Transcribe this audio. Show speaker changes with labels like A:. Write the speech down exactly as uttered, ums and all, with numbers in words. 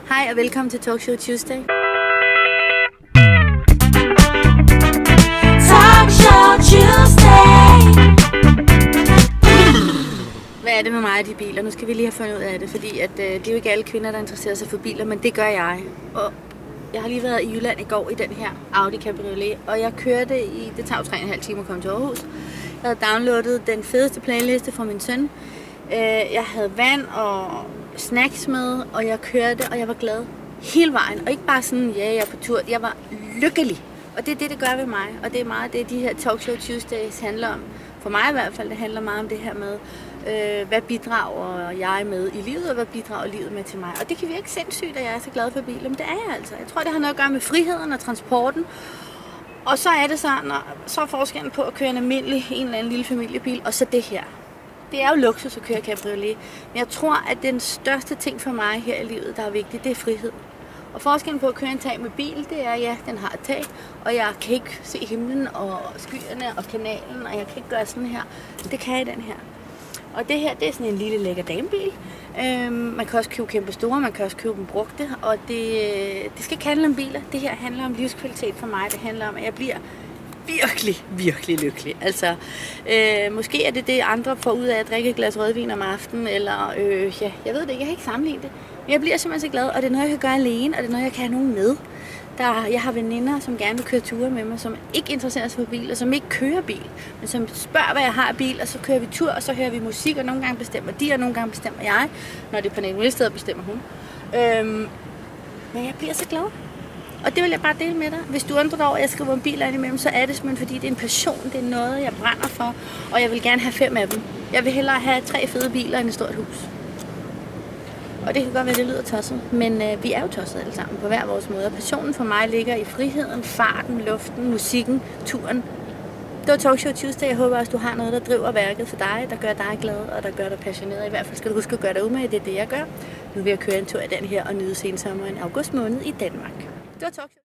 A: Hej og velkommen til Talk Show Tuesday.
B: Talk Show Tuesday.
A: Hvad er det med mig og de biler? Nu skal vi lige have fundet ud af det, fordi at, øh, det er jo ikke alle kvinder, der interesserer sig for biler, men det gør jeg. Og jeg har lige været i Jylland i går i den her Audi Cabriolet, og jeg kørte i, det tager jo tre og en halv time at komme til Aarhus. Jeg havde downloadet den fedeste playliste fra min søn. Jeg havde vand og snacks med, og jeg kørte, og jeg var glad hele vejen. Og ikke bare sådan, ja, jeg er på tur. Jeg var lykkelig. Og det er det, det gør ved mig. Og det er meget det, de her Talk Show Tuesdays handler om. For mig i hvert fald, det handler meget om det her med, øh, hvad bidrager jeg med i livet, og hvad bidrager livet med til mig. Og det kan virke sindssygt, at jeg er så glad for biler, men det er jeg altså. Jeg tror, det har noget at gøre med friheden og transporten. Og så er det så, når, så er forskellen på at køre en almindelig, en eller anden lille familiebil, og så det her. Det er jo luksus at køre cabriolet, men jeg tror, at den største ting for mig her i livet, der er vigtigt, det er frihed. Og forskellen på at køre en tag med bil, det er, ja, den har et tag, og jeg kan ikke se himlen og skyerne og kanalen, og jeg kan ikke gøre sådan her. Det kan jeg i den her. Og det her, det er sådan en lille lækker damebil. Øhm, man kan også købe kæmpe store, man kan også købe dem brugte, og det, det skal ikke handle om biler. Det her handler om livskvalitet for mig. Det handler om, at jeg bliver virkelig, virkelig lykkelig. Altså, øh, måske er det det, andre får ud af at drikke et glas rødvin om aftenen, eller øh, ja, jeg ved det ikke, jeg kan ikke sammenligne det. Men jeg bliver simpelthen så glad, og det er noget, jeg kan gøre alene, og det er noget, jeg kan have nogen med. Der, jeg har veninder, som gerne vil køre ture med mig, som ikke interesserer sig for bil, og som ikke kører bil, men som spørger, hvad jeg har af bil, og så kører vi tur, og så hører vi musik, og nogle gange bestemmer de, og nogle gange bestemmer jeg. Når det er på en sted, bestemmer hun. Øhm, men jeg bliver så glad. Og det vil jeg bare dele med dig. Hvis du undrer dig over, at jeg skriver en bil imellem, så er det simpelthen fordi, det er en passion, det er noget, jeg brænder for, og jeg vil gerne have fem af dem. Jeg vil hellere have tre fede biler end et stort hus. Og det kan godt være, det lyder tosset, men øh, vi er jo tosset alle sammen på hver vores måde. Og passionen for mig ligger i friheden, farten, luften, musikken, turen. Det var Talk Show Tuesday. Jeg håber også, du har noget, der driver værket for dig, der gør dig glad og der gør dig passioneret. I hvert fald skal du huske at gøre dig umage, det er det, jeg gør. Nu vil jeg køre en tur i den her og nyde sensommeren i august måned i Danmark. Det var Talk Show.